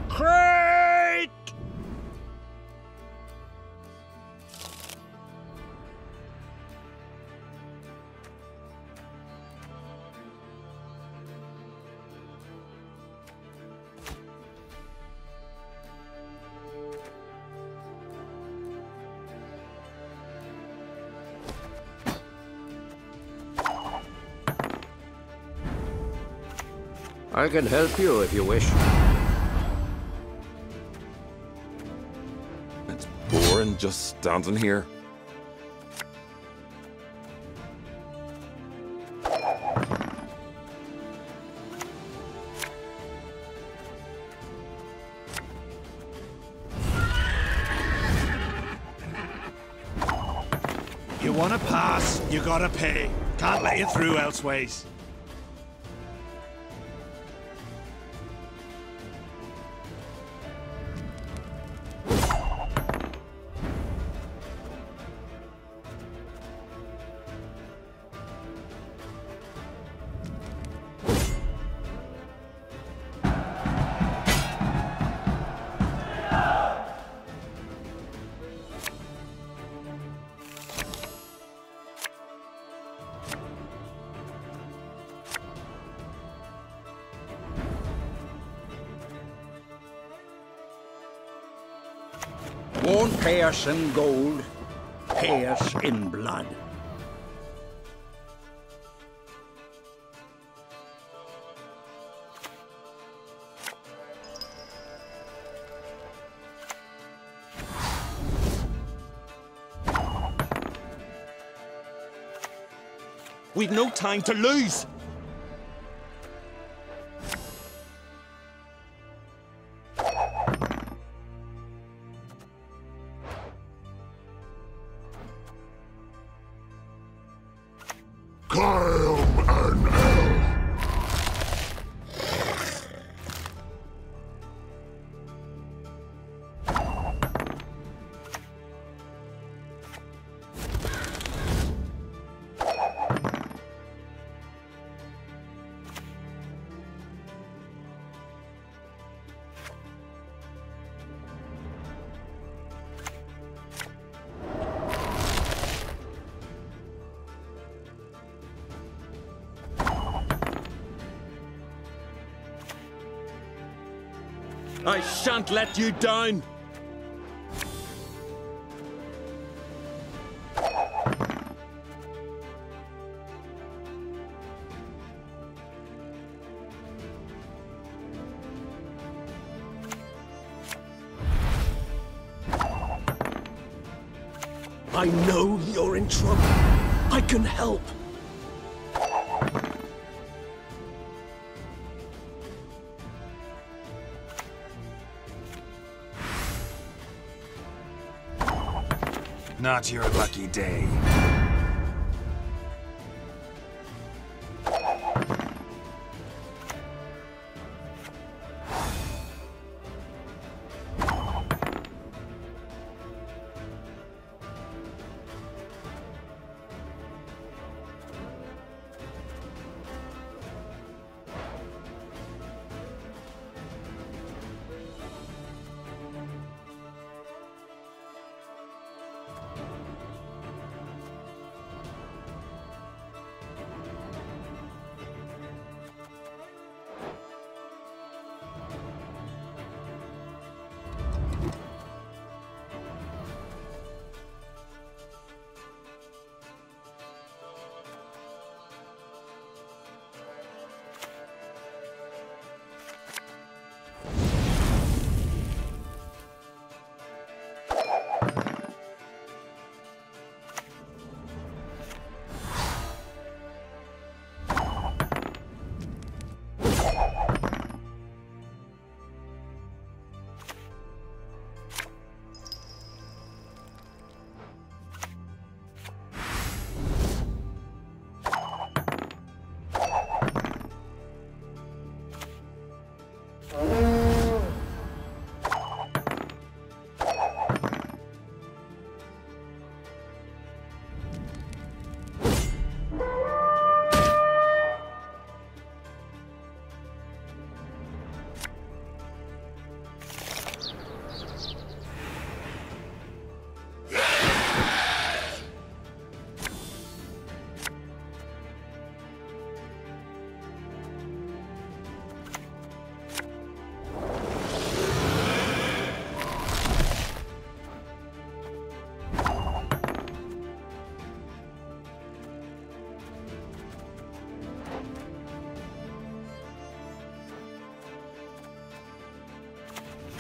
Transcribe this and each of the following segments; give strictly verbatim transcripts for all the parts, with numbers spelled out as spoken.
Crate! I can help you if you wish. It's boring just standing here. You wanna pass, you gotta pay. Can't let you through elseways. Won't pay us in gold, pay us in blood. We've no time to lose! I shan't let you down! I know you're in trouble. I can help. Not your lucky day.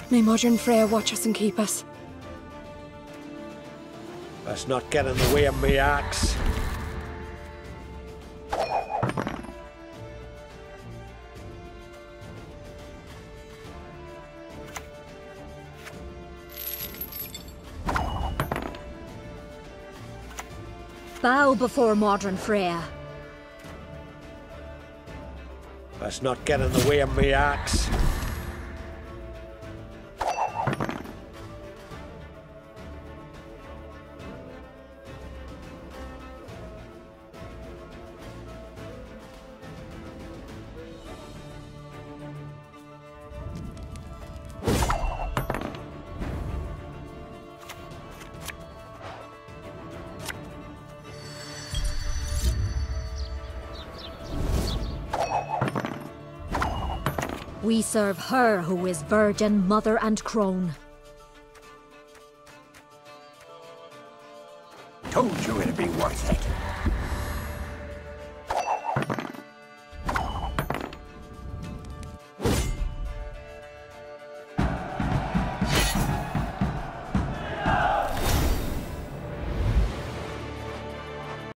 May modern Freya watch us and keep us. Let's not get in the way of me axe. Bow before modern Freya. Let's not get in the way of me axe. We serve her who is virgin, mother and crone. Told you it'd be worth it.